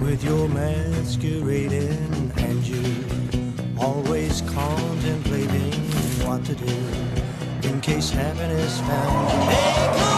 with your masquerading, and you always contemplating what to do in case happiness found you. Hey,